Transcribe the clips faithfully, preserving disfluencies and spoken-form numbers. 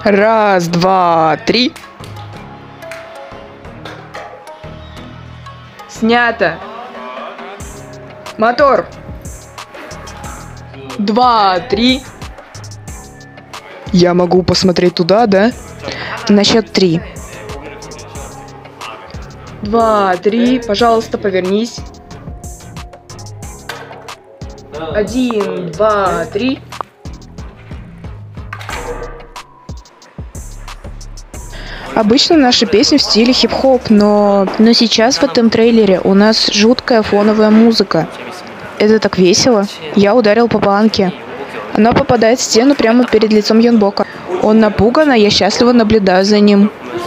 Раз, два, три. Снято. Мотор. Два, три. Я могу посмотреть туда, да? На счет три. Два, три. Пожалуйста, повернись. Один, два, три. Обычно наши песни в стиле хип-хоп, но... но сейчас в этом трейлере у нас жуткая фоновая музыка. Это так весело. Я ударил по банке. Она попадает в стену прямо перед лицом Йонбока. Он напуган, а я счастливо наблюдаю за ним.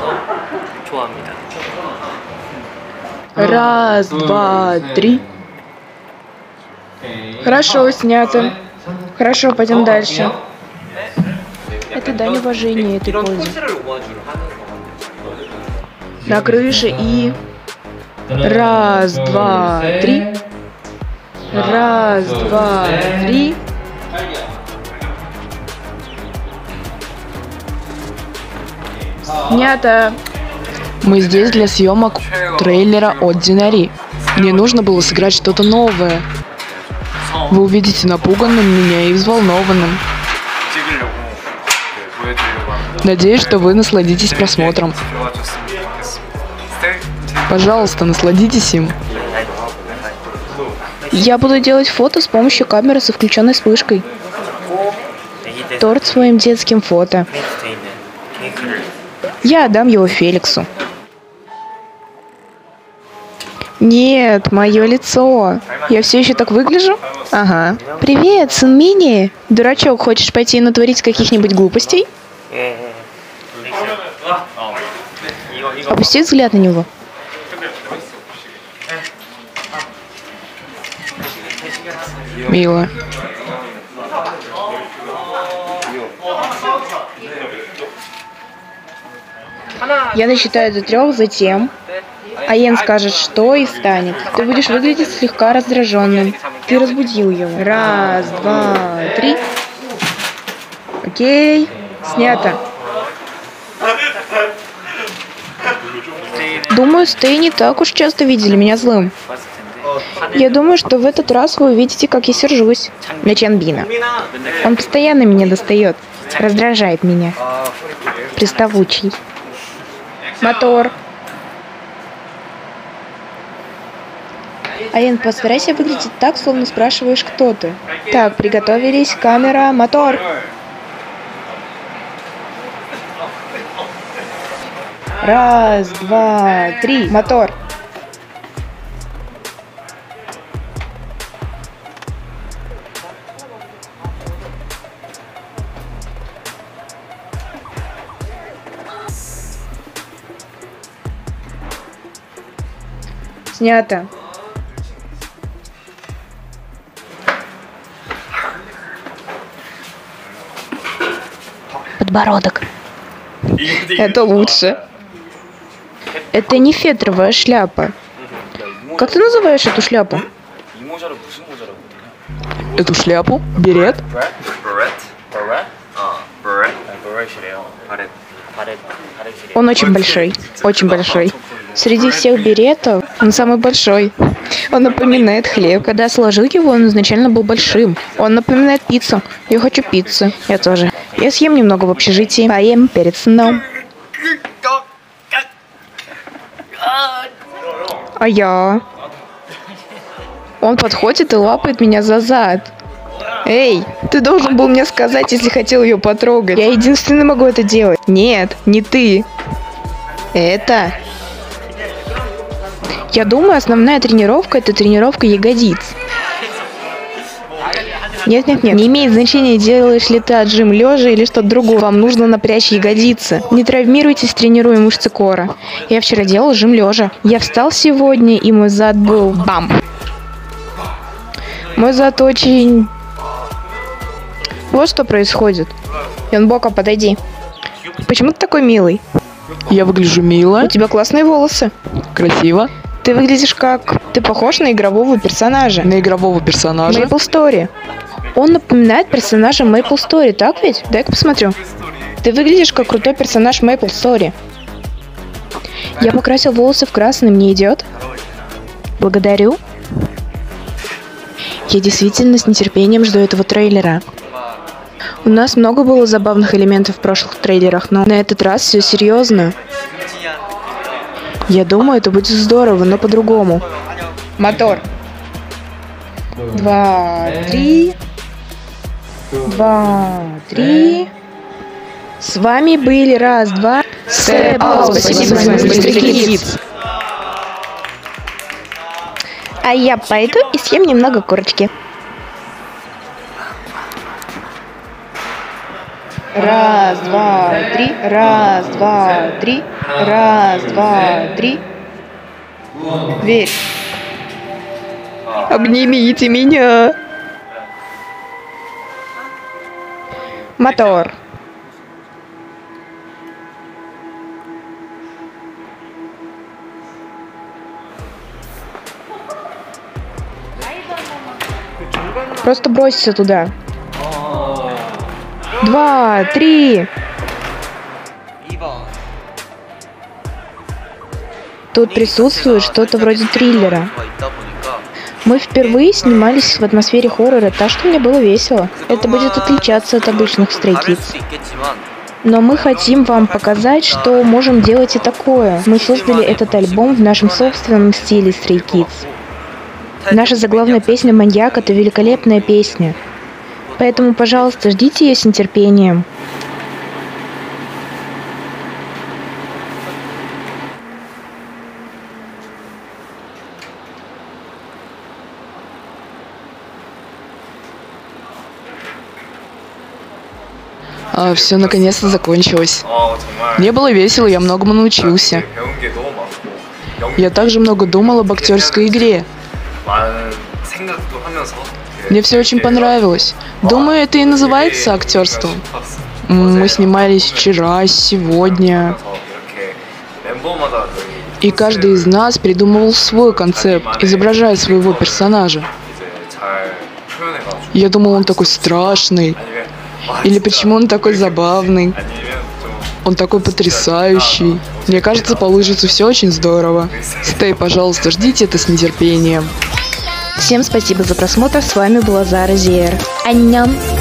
Раз, два, три. Хорошо, снято. Хорошо, пойдем дальше. Это дань уважения этой позе. На крыше и... Раз, два, три. Раз, два, три. Снято. Мы здесь для съемок трейлера от Динари. Мне нужно было сыграть что-то новое. Вы увидите напуганным меня и взволнованным. Надеюсь, что вы насладитесь просмотром. Пожалуйста, насладитесь им. Я буду делать фото с помощью камеры со включенной вспышкой. Торт своим детским фото. Я отдам его Феликсу. Нет, мое лицо. Я все еще так выгляжу? Ага. Привет, сын Мини. Дурачок, хочешь пойти и натворить каких-нибудь глупостей? Опусти взгляд на него. Мило. Я досчитаю до трех, затем Аен скажет, что и станет. Ты будешь выглядеть слегка раздраженным. Ты разбудил его. Раз, два, три. Окей. Снято. Думаю, Стэй не так уж часто видели меня злым. Я думаю, что в этот раз вы увидите, как я сержусь на Чанбина. Он постоянно меня достает, раздражает меня. Приставучий. Мотор. Аен, постарайся выглядеть так, словно спрашиваешь, кто ты. Так, приготовились, камера, мотор. Раз, два, три, мотор. Снято. Подбородок. Это лучше. Это не фетровая шляпа. Как ты называешь эту шляпу? Эту шляпу? Берет? Он очень большой. Очень большой. Среди всех беретов он самый большой. Он напоминает хлеб. Когда я сложил его, он изначально был большим. Он напоминает пиццу. Я хочу пиццу. Я тоже. Я съем немного в общежитии. Поем перед сном. А я? Он подходит и лапает меня за зад. Эй, ты должен был мне сказать, если хотел ее потрогать. Я единственный могу это делать. Нет, не ты. Это... Я думаю, основная тренировка — это тренировка ягодиц. Нет, нет, нет. Не имеет значения, делаешь ли ты отжим лежа или что-то другое. Вам нужно напрячь ягодицы. Не травмируйтесь, тренируя мышцы кора. Я вчера делал жим лежа. Я встал сегодня, и мой зад был бам. Мой зад очень... Вот что происходит. Йонбока, подойди. Почему ты такой милый? Я выгляжу мило. У тебя классные волосы. Красиво. Ты выглядишь как... Ты похож на игрового персонажа. На игрового персонажа? Maple Story. Он напоминает персонажа Maple Story, так ведь? Дай-ка посмотрю. Ты выглядишь как крутой персонаж Maple Story. Я покрасил волосы в красный, мне идет? Благодарю. Я действительно с нетерпением жду этого трейлера. У нас много было забавных элементов в прошлых трейлерах, но на этот раз все серьезно. Я думаю, это будет здорово, но по-другому. Мотор. Два, три. Два, три. С вами были раз, два. Сэп, спасибо, спасибо. А я пойду и съем немного курочки. Раз, два, три. Раз, два, три. Раз, два, три. Дверь. Обнимите меня. Мотор. Просто бросься туда. Два, три. Тут присутствует что-то вроде триллера. Мы впервые снимались в атмосфере хоррора, так что мне было весело. Это будет отличаться от обычных Stray Kids. Но мы хотим вам показать, что можем делать и такое. Мы создали этот альбом в нашем собственном стиле Stray Kids. Наша заглавная песня «Маньяк» — это великолепная песня. Поэтому, пожалуйста, ждите ее с нетерпением. А, все наконец-то закончилось. Мне было весело, я многому научился. Я также много думал об актерской игре. Мне все очень понравилось. Думаю, это и называется актерством. Мы снимались вчера, сегодня. И каждый из нас придумывал свой концепт, изображая своего персонажа. Я думал, он такой страшный. Или почему он такой забавный. Он такой потрясающий. Мне кажется, получится все очень здорово. Stay, пожалуйста, ждите это с нетерпением. Всем спасибо за просмотр. С вами была Зара Зиер. Аньям.